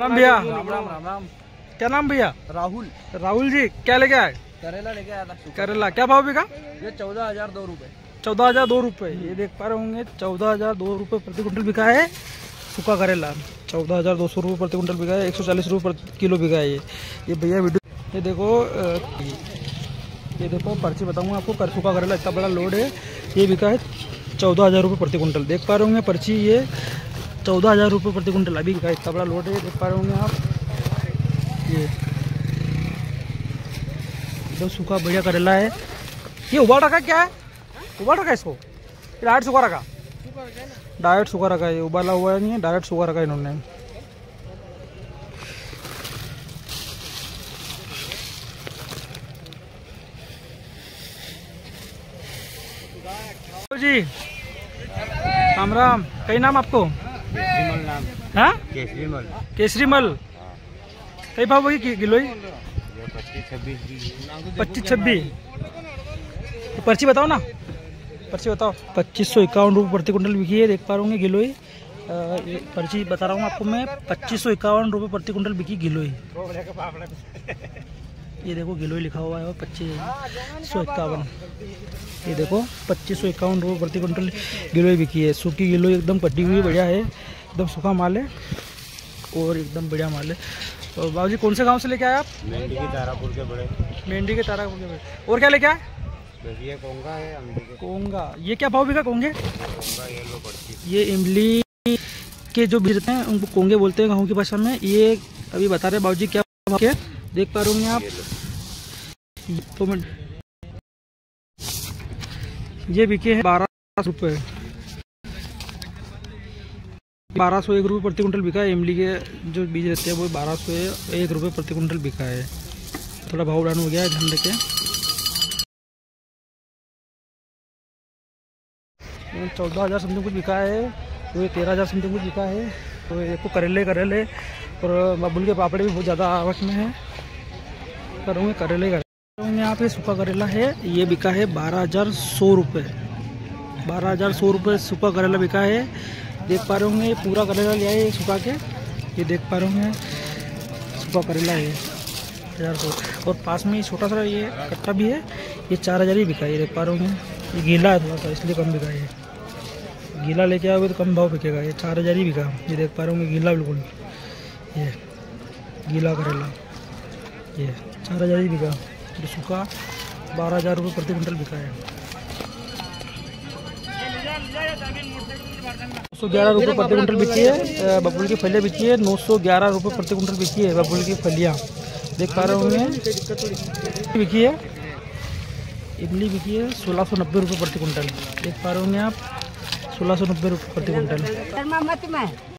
नाम भैया? राम राम राम राम। क्या नाम भैया? राहुल। राहुल जी, क्या लेके आए? करेला लेके आया था। करेला क्या भाव बिका? ये 14,002 रुपए। 14,002 रुपये। ये देख पा रहे होंगे 14,002 रुपये प्रति कुंटल बिका है सूखा करेला। 14,200 रुपये प्रति कुंटल बिका है। 140 रुपये प्रति किलो बिका है ये भैया वीडियो। ये देखो पर्ची बताऊंगा आपको। सूखा करेला इतना बड़ा लोड है, ये बिका है 14,000 रुपये प्रति कुंटल। देख पा रहे होंगे पर्ची, ये 14,000 रुपये प्रति कुंटल अभी बिका है। इतना बड़ा लोड है, देख पा रहे होंगे आप। ये एकदम सूखा बढ़िया करेला है। ये उबाल रखा क्या है? उबाल रखा है इसको? डायरेक्ट सूखा रखा? डायरेक्ट सूखा रखा है, ये उबाला हुआ नहीं है, डायरेक्ट सूखा रखा है इन्होंने। जी राम राम। कई नाम आपको? केसरीमल नाम। हाँ, केसरीमल। केसरीमल। कई भाव वही किलो? 25-26। तो पर्ची बताओ ना, पर्ची बताओ। 2551 रुपये प्रति कुंटल बिकी है, देख पा रहे होंगे गिलोई। ये पर्ची बता रहा हूँ आपको मैं, 2551 रुपये प्रति कुंटल बिकी गिलोई। ये देखो गिलोई लिखा हुआ है, 2551। ये देखो 2551 रुपये प्रति कुंटल गिलोई बिकी है। सूखी गिलोई एकदम कटी हुई बढ़िया है, एकदम सूखा माल है और एकदम बढ़िया माल है। तो बाबूजी कौन से गांव से लेके आए आप? मेंढी के तारापुर के बड़े। मेंढी के तारापुर के बड़े। और क्या लेके आए? ये कोंगा है, कोंगा। ये क्या भाव बिका कोंगे? कोंगा येलो पड़ती। ये इमली के जो बीज रहते हैं उनको कोंगे बोलते हैं गाँव की भाषा में। ये अभी बता रहे बाबूजी क्या भाव के, देख पा रहे होंगे आप। तो मैं ये बिके हैं 12 रुपये। 1201 रुपये प्रति कुंटल बिका है। इमली के जो बीज रहते हैं वो 1201 रुपये प्रति कुंटल बिका है। थोड़ा भाव डाउन हो गया है झंडे के। 14,000 समथिंग कुछ बिका है, तो ये 13,000 समथिंग कुछ बिका है। तो ये को करेले और बबुल के पापड़े भी बहुत ज़्यादा आवक में है। करूँगे करेले यहाँ पे सूखा करेला है, ये बिका है 12,100 रुपये। 12,100 रुपये सूखा करेला बिका है। देख पा रहे होंगे ये पूरा करेला लिया है सूखा के। ये देख पा रहे होंगे सूखा करेला है 1,000। और पास में छोटा सा ये कट्टा भी है, ये 4,000 ही बिका है। ये देख पा रहे होंगे, ये गीला है थोड़ा सा इसलिए कम बिका है। गीला लेके आओगे तो कम भाव बिकेगा। ये 4,000 ही बिका। ये देख पा रहे होंगे गीला, बिल्कुल ये गीला करेला, ये 4,000 ही बिका। तो सूखा 12,000 रुपये प्रति कुंटल बिका है। 911 रुपये प्रति कुंटल बिकी है। बबुल की फलियाँ बिकी है 911 रुपये प्रति कुंटल बिकी है। बबुल की फलियाँ देख पा रहे होंगे बिकी है। इमली बिकी है 1,690 रुपये प्रति कुंटल। देख पा रहे होंगे आप, 1,690 रुपये प्रति कुंटल।